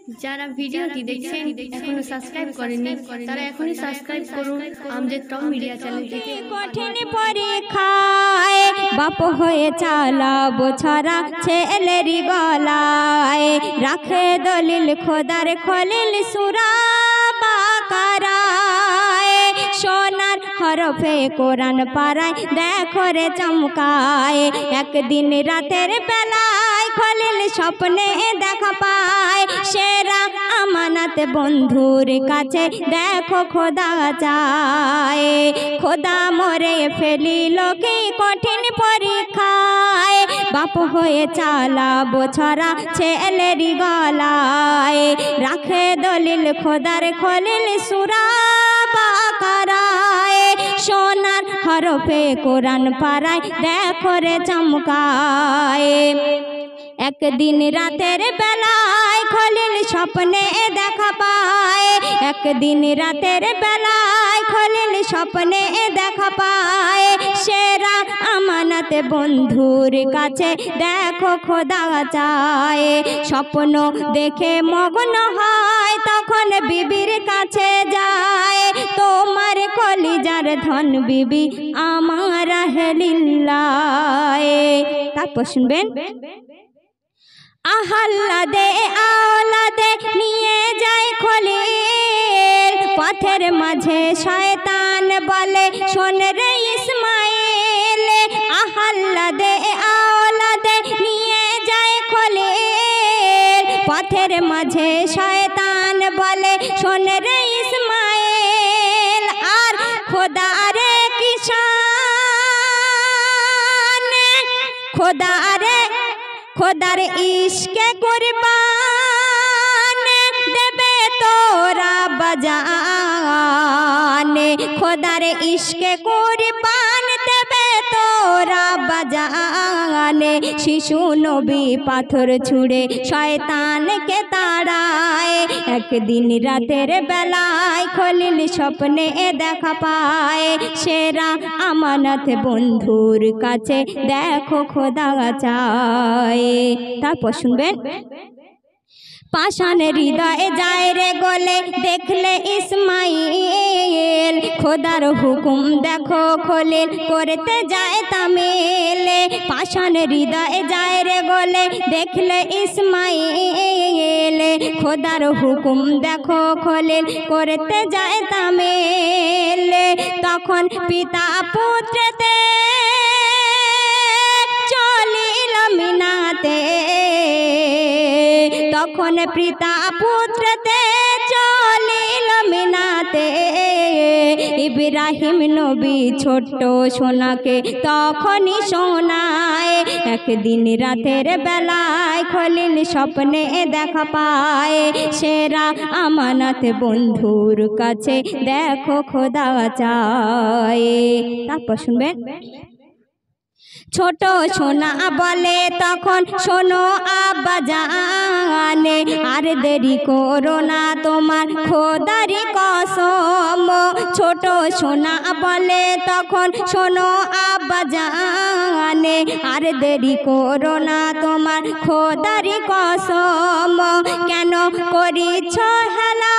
যারা ভিডিওটি দেখছেন এখনো সাবস্ক্রাইব করেননি তারা এখনই সাবস্ক্রাইব করুন আমাদের টপ মিডিয়া চ্যানেলটিকে। কঠিন পরীক্ষায় বাপ হয়ে চালাবো ছড়া ছেলেরি গলায়, রাখে দলিল খোদার খলিল সূরা বাকারায়, সোনার হরফে কোরআন পারায় দেখো রে চমকায়। একদিন রাতের বেলায় খলিল স্বপ্নে দেখা পায়, সেরা আমানত বন্ধুর কাছে দেখো খোদা চায়। খোদা মরে ফেলিল কি কঠিন পরীক্ষায়, বাপ হয়ে চালাবো ছড়া ছেলেরি গলায়, রাখে দলিল খোদার খলিল সূরা বাকারায়, সোনার হরফে কোরআন পারায় দেখো রে চমকায়। একদিন রাতের বেলায় খলিল স্বপ্নে দেখা পায়, একদিন রাতের বেলায় খলিল স্বপ্নে দেখা পায়, সেরা আমানত বন্ধুর কাছে দেখো খোদা চায়। স্বপ্ন দেখে মগ্ন হয় তখন বিবির কাছে যায়, তোমার কলিজার ধন বিবি আমার হেলিল্লাহ। তারপর শুনবেন, আহ্লাদে আওলাদে নিয়ে যায় খলিল, পথের মাঝে শয়তান বলে শোন রে ইসমাইল। আহ্লাদে আওলাদে নিয়ে যায় খলিল, পথের মাঝে শয়তান বলে শোন রে ইসমাইল। আর খোদা রে কিষান, খোদা রে খোদার ইশকে কুরবান দেবে তোরা বাজান, খোদার ইশকে কুরবান দেবে তোরা বাজান। শিশু নবী পাথর ছুঁড়ে শয়তানকে তাড়ায়, একদিন রাতের বেলায় খলিল স্বপ্নে দেখা পায়, সেরা আমানত বন্ধুর কাছে দেখো খোদা চায়। তারপর শুনবেন, পাষাণ হৃদয়ে যায় রে গলে দেখলে ইসমাইল, খোদার হুকুম দেখো খলিল করতে যায় তামিল। পাষাণ হৃদয়ে যায় রে গলে দেখলে ইসমাইল, খোদার হুকুম দেখো খলিল করতে যায় তামিল। তখন পিতা পুত্রতে চলিল মিনাতে, তখন পিতা পুত্রতে চলিল মিনাতে। ইব্রাহিম নবী ছোট্ট সোনাকে তখনই শোনায়, একদিন রাতের বেলায় খলিল স্বপ্নে দেখা পায়, সেরা আমানত বন্ধুর কাছে দেখো খোদা চায়। তারপর শুনবেন, ছোট সোনা বলে তখন শোনো আব্বা জানে, আর দেরি করো না তোমার খোদারি কসম। ছোট সোনা বলে তখন শোনো আব্বা জানে, আর দেরি করো না তোমার খোদারি কসম। কেন করিছ হেলা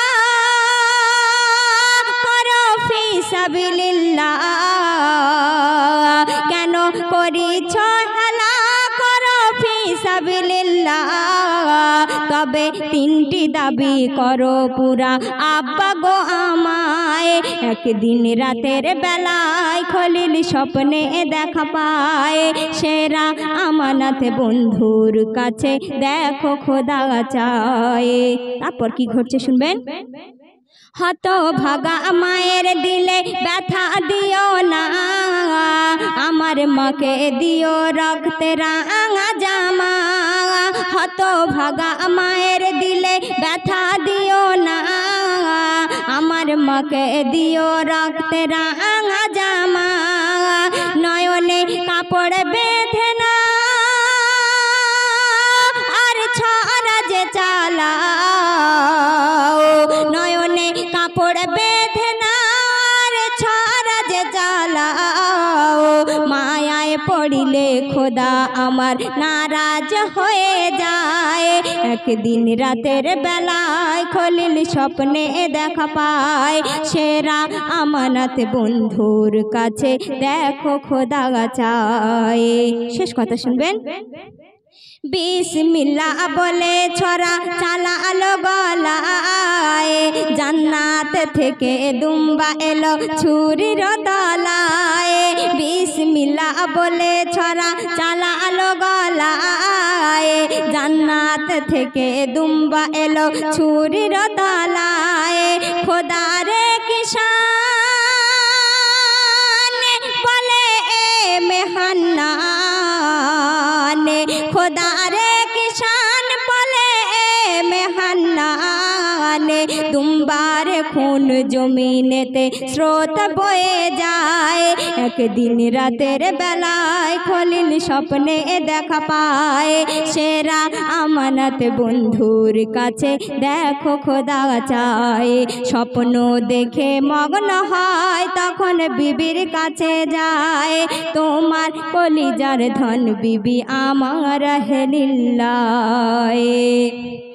করো ফি সাবিলিল্লাহ, কেন করিছ হেলা করো ফি সাবিলিল্লাহ। তবে তিনটি দাবি করো পুরা আব্বা গো আমায়, একদিন রাতের বেলায় খলিল স্বপ্নে দেখা পায়, সেরা আমানত বন্ধুর কাছে দেখো খোদা চায়। তারপর কি ঘটছে শুনবেন, হত ভাগা মায়ের দিলে ব্যথা দিও না, আমার মাকে দিও রক্তে রাঙা জামা। হত ভাগা মায়ের দিলে ব্যথা দিও না, আমার মাকে দিও রক্তে রাঙা জামা। নয়নে কাপড় বেঁধে না আর ছড়া যে চালাও, নয়নে কাপড় বেঁধে না আর ছড়া যে চালাও। মায়ায় পড়িলে খোদা আমার নারাজ হয়ে যায়, একদিন রাতের বেলায় খলিল স্বপ্নে দেখা পায় সেরা আমানত বন্ধুর কাছে দেখো খোদা চায়। শেষ কথা শুনবেন। বিসমিল্লাহ বলে ছড়া চালালো গলায়, জান্নাত থেকে দুম্বা এলো ছুরির তলায়। বিসমিল্লাহ বলে ছড়া চালালো গলায়, জান্নাত থেকে দুম্বা এলো ছুরির তলায়। খোদারে কিষান বলে এ মেহান্নান, খোদারে কিষান বলে এ মেহান্নান। দুম্বার খুন জমিনেতে স্রোত বয়ে যায়, একদিন রাতের বেলায় খলিল স্বপ্নে দেখা পায় সেরা আমানত বন্ধুর কাছে দেখো খোদা চায়। স্বপ্ন দেখে মগ্ন হয় তখন বিবির কাছে যায়, তোমার কলিজার ধন বিবি আমার হেলিল্লাহ।